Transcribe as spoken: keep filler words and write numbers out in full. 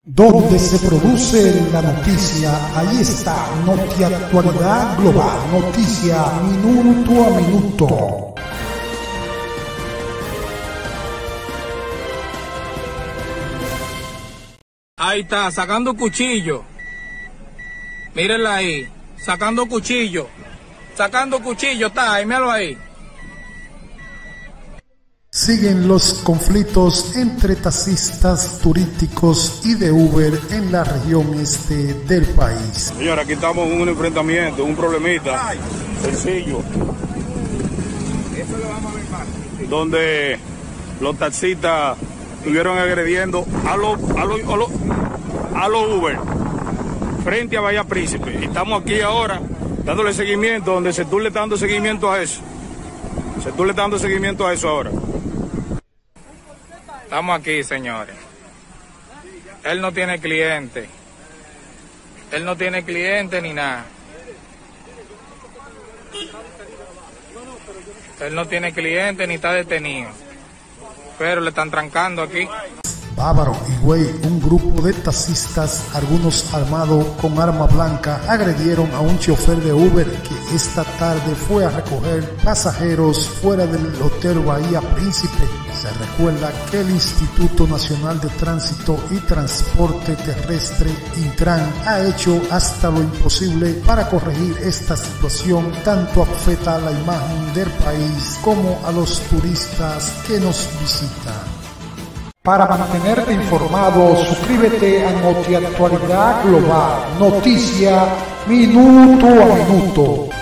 Donde se produce la noticia, ahí está NotiActualidad Global, noticia minuto a minuto. Ahí está, sacando cuchillo. Mírenla ahí, sacando cuchillo. Sacando cuchillo, está ahí, míralo ahí. Siguen los conflictos entre taxistas turísticos y de Uber en la región este del país. Señora, aquí estamos en un enfrentamiento, un problemita sencillo, donde los taxistas estuvieron agrediendo a los a los a los a los Uber frente a Bahía Príncipe. Y estamos aquí ahora dándole seguimiento, donde se tú le está dando seguimiento a eso. Se tú le está dando seguimiento a eso ahora. Estamos aquí, señores. Él no tiene cliente. Él no tiene cliente ni nada. Él no tiene cliente ni está detenido. Pero le están trancando aquí. Bávaro y Güey, un grupo de taxistas, algunos armados con arma blanca, agredieron a un chofer de Uber que esta tarde fue a recoger pasajeros fuera del Hotel Bahía Príncipe. Se recuerda que el Instituto Nacional de Tránsito y Transporte Terrestre, Intran, ha hecho hasta lo imposible para corregir esta situación, tanto afecta a la imagen del país como a los turistas que nos visitan. Para mantenerte informado, suscríbete a NotiActualidad Global, noticia minuto a minuto.